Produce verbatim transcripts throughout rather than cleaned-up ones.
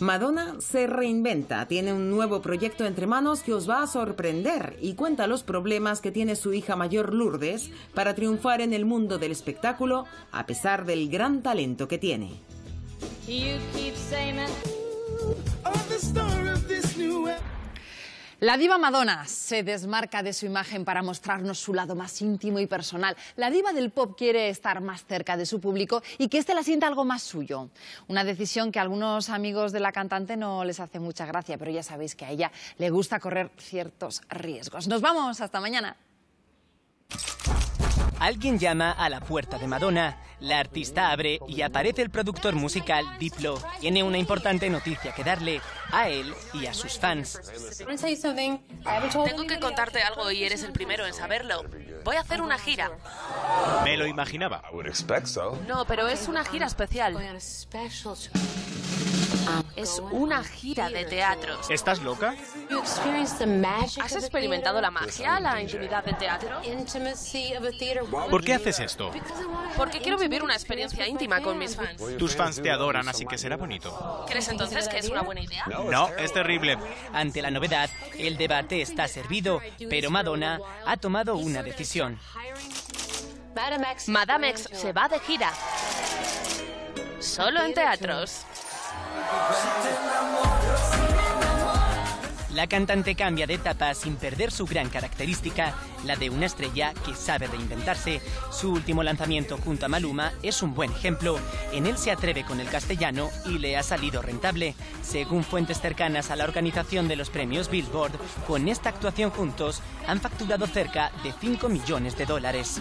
Madonna se reinventa, tiene un nuevo proyecto entre manos que os va a sorprender y cuenta los problemas que tiene su hija mayor Lourdes para triunfar en el mundo del espectáculo a pesar del gran talento que tiene. La diva Madonna se desmarca de su imagen para mostrarnos su lado más íntimo y personal. La diva del pop quiere estar más cerca de su público y que éste la sienta algo más suyo. Una decisión que a algunos amigos de la cantante no les hace mucha gracia, pero ya sabéis que a ella le gusta correr ciertos riesgos. Nos vamos, hasta mañana. Alguien llama a la puerta de Madonna. La artista abre y aparece el productor musical Diplo. Tiene una importante noticia que darle a él y a sus fans. Tengo que contarte algo y eres el primero en saberlo. Voy a hacer una gira. Me lo imaginaba. No, pero es una gira especial. Es una gira de teatros. ¿Estás loca? ¿Has experimentado la magia, la intimidad del teatro? ¿Por qué haces esto? Porque quiero vivir una experiencia íntima con mis fans. Tus fans te adoran, así que será bonito. ¿Crees entonces que es una buena idea? No, es terrible. Ante la novedad, el debate está servido, pero Madonna ha tomado una decisión. Madame X se va de gira. Solo en teatros. La cantante cambia de etapa sin perder su gran característica, la de una estrella que sabe reinventarse. Su último lanzamiento junto a Maluma es un buen ejemplo. En él se atreve con el castellano y le ha salido rentable. Según fuentes cercanas a la organización de los premios Billboard, con esta actuación juntos han facturado cerca de cinco millones de dólares.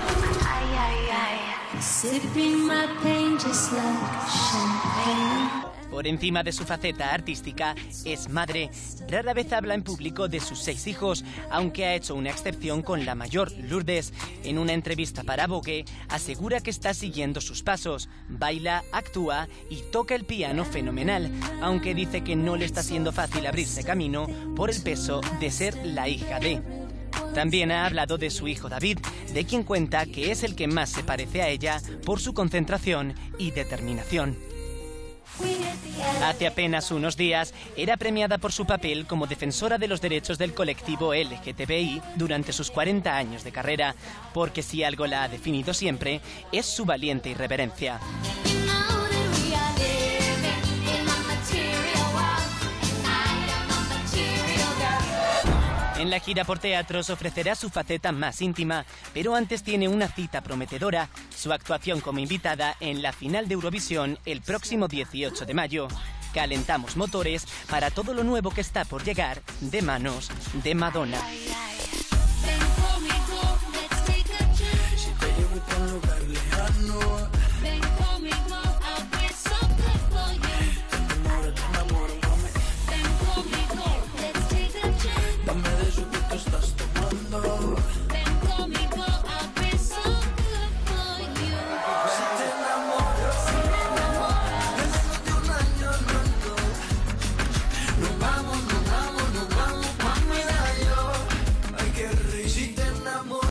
Por encima de su faceta artística, es madre. Rara vez habla en público de sus seis hijos, aunque ha hecho una excepción con la mayor, Lourdes. En una entrevista para Vogue, asegura que está siguiendo sus pasos. Baila, actúa y toca el piano fenomenal, aunque dice que no le está siendo fácil abrirse camino por el peso de ser la hija de... También ha hablado de su hijo David, de quien cuenta que es el que más se parece a ella por su concentración y determinación. Hace apenas unos días era premiada por su papel como defensora de los derechos del colectivo L G T B I durante sus cuarenta años de carrera, porque si algo la ha definido siempre es su valiente irreverencia. En la gira por teatros ofrecerá su faceta más íntima, pero antes tiene una cita prometedora, su actuación como invitada en la final de Eurovisión el próximo dieciocho de mayo. Calentamos motores para todo lo nuevo que está por llegar de manos de Madonna.